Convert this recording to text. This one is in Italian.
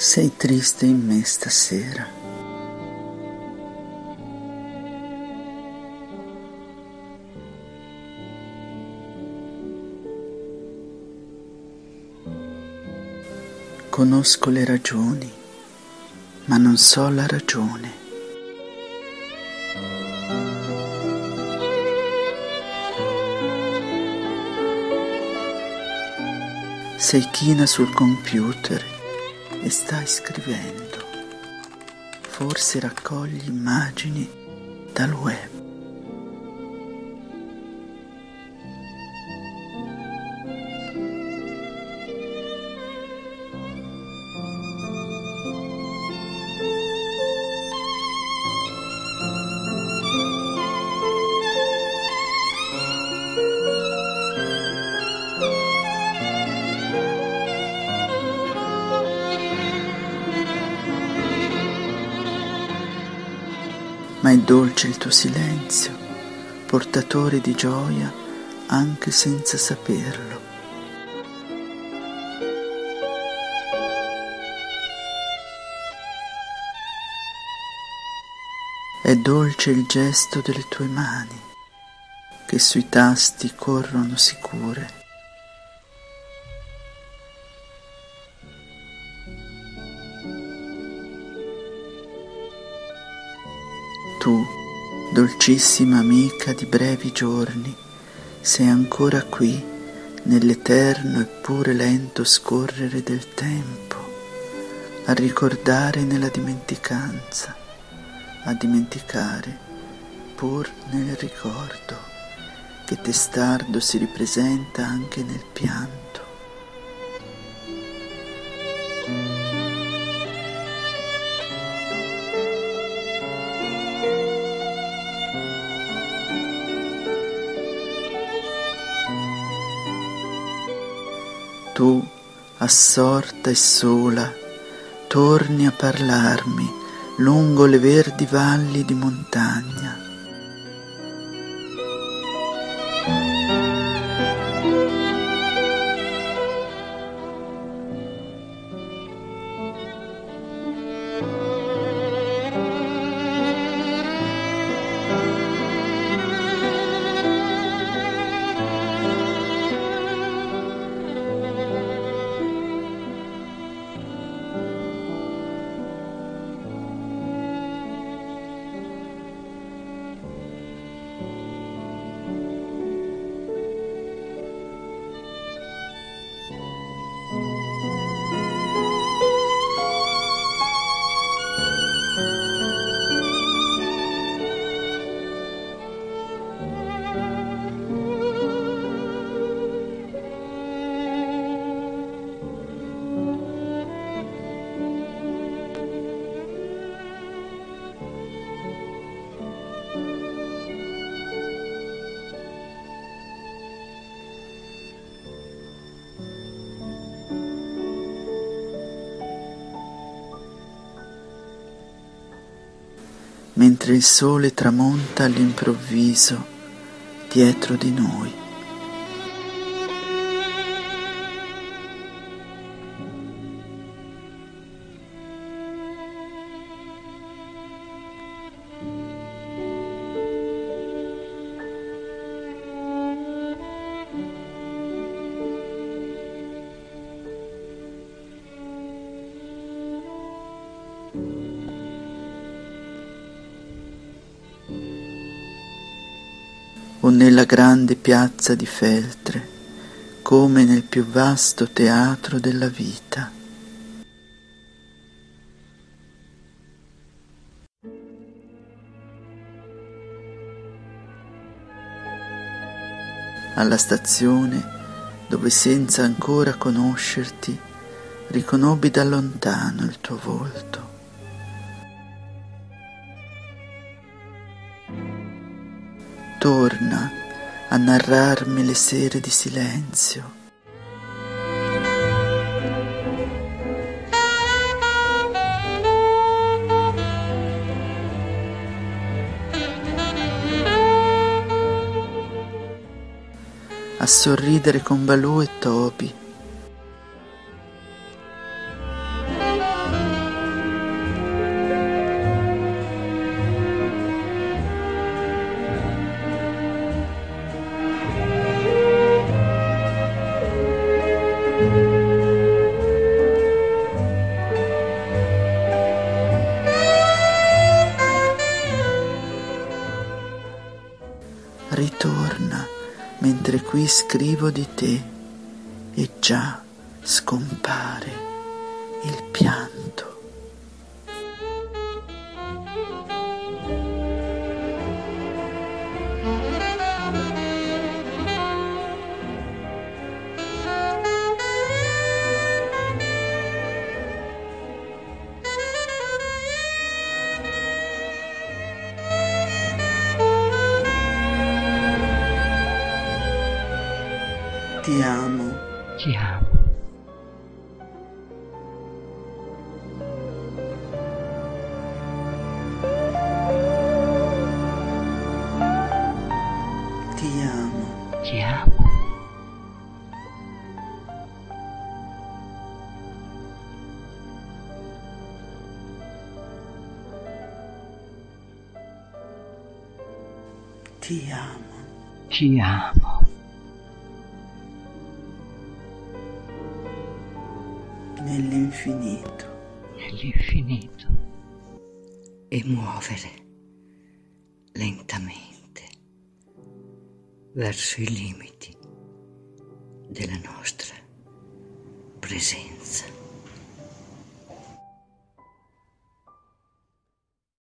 Sei triste in me stasera. Conosco le ragioni, ma non so la ragione. Sei china sul computer e stai scrivendo. Forse raccogli immagini dal web. Ma è dolce il tuo silenzio, portatore di gioia anche senza saperlo. È dolce il gesto delle tue mani, che sui tasti corrono sicure. Tu, dolcissima amica di brevi giorni, sei ancora qui nell'eterno eppure lento scorrere del tempo, a ricordare nella dimenticanza, a dimenticare pur nel ricordo, che testardo si ripresenta anche nel pianto. Tu, assorta e sola, torni a parlarmi lungo le verdi valli di montagna. Mentre il sole tramonta all'improvviso dietro di noi. O nella grande piazza di Feltre, come nel più vasto teatro della vita. Alla stazione dove senza ancora conoscerti riconobbi da lontano il tuo volto. Torna a narrarmi le sere di silenzio. A sorridere con Balù e Toby. donna mentre qui scrivo di te e già scompare il pianto. Ti amo. Ti amo. Ti amo. Ti amo. Ti amo. Ti amo. Nell'infinito. Nell'infinito. E muovere lentamente verso i limiti della nostra presenza.